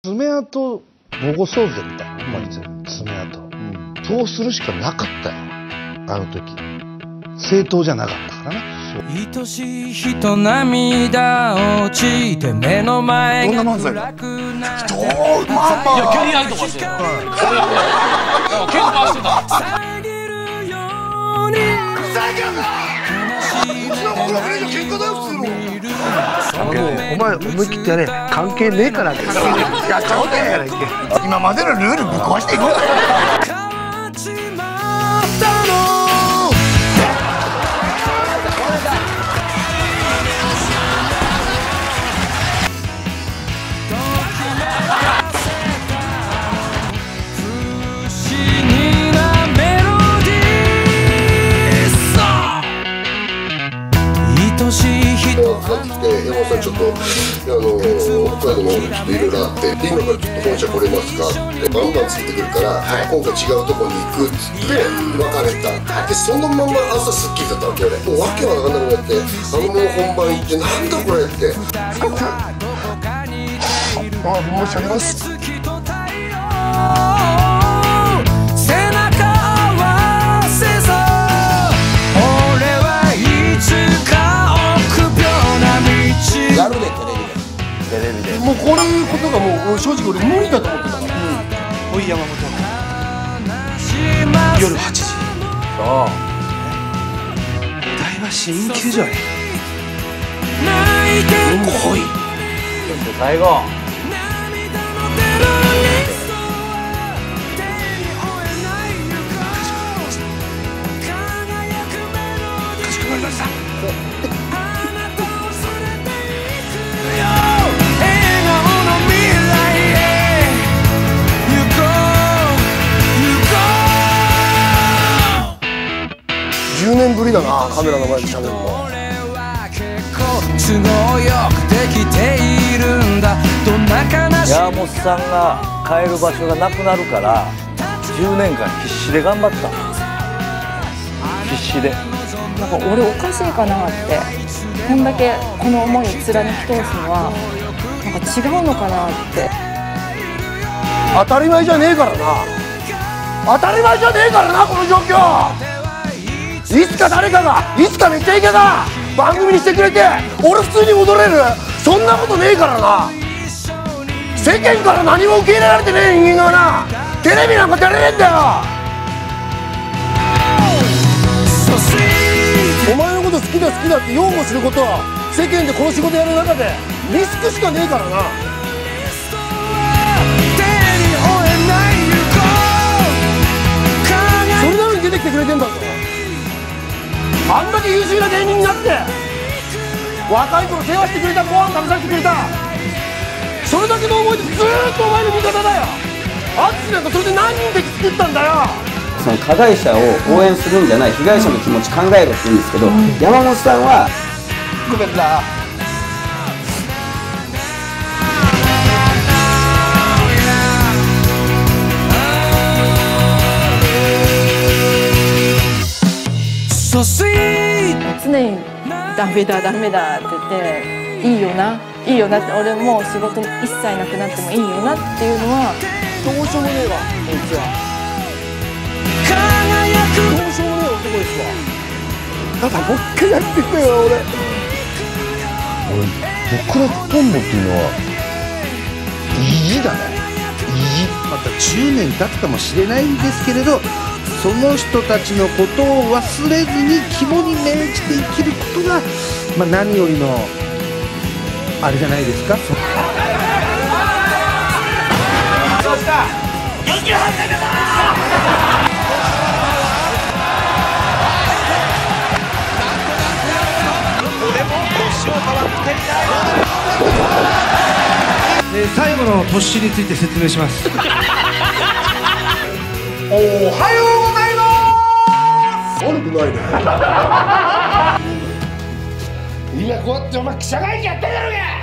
爪痕残そうぜみたいな、まあ、爪痕、そうするしかなかったよ、あの時。正当じゃなかったからな。 愛しい人涙落ちて目の前が暗くなって、 いや蹴り合いとかしてる。喧嘩してた。 遮るようにふざけんな。うちの子の国の喧嘩だよ普通の。 お前思い切ってやれ、関係ねえからってやっちゃおうかやらいけ。 今までのルールぶっ壊していこうぜ。 変わっちまったの。 帰ってきて、山本さんちょっと北海道の方にちょっといろいろあって、今からちょっと本社来れますかってバンバンつけてくるから、今回違うとこに行くっつって別れた。でそのまま朝すっきりだったわけよね。もう訳わかんなくなって、もう本番行ってなんだこれって。申し訳ないです。 やるねテレビで。もうこういうことがもう正直俺無理だと思ってたから。 おい山本、夜8時。そうお台場市民球場へ来い。 最後かしこまりました。 10年ぶりだな、カメラの前で喋るの。 山本さんが帰る場所がなくなるから10年間必死で頑張った。必死で。 なんか俺おかしいかなって、こんだけこの思いを貫き通すのはなんか違うのかなって。 当たり前じゃねえからな。当たり前じゃねえからな、この状況。いつか誰かが、いつかめっちゃイケが番組にしてくれて俺普通に戻れる、そんなことねえからな。世間から何も受け入れられてねえ人間がな、テレビなんか出れねえんだよ。お前のこと好きだ好きだって擁護することは世間でこの仕事やる中でリスクしかねえからな。それなのに出てきてくれてんだぞ。あんだけ優秀な芸人になって若い頃世話してくれた、ご飯食べさせてくれた、それだけの思いでずーっとお前の味方だよ。あっちなんかそれで何人敵作ったんだよ。 その加害者を応援するんじゃない被害者の気持ち考えろって言うんですけど、山本さんはごめんな。 常にダメだダメだって言って、いいよないいよなって、俺もう仕事一切なくなってもいいよなっていうのはどうしようもねえわ、こいつは。どうしようもねえ男ですわ。ただもう一回やってくれよ。 僕らトンボっていうのは意地だね、意地。また10年経つかもしれないんですけれど、その人たちのことを忘れずに肝に銘じて生きることが、まあ、何よりのあれじゃないですか。 そうした48歳だぞ。 最後の突進について説明します。 おはようございます。 悪くないね。 今こうやってお前記者会見やってんだろうが。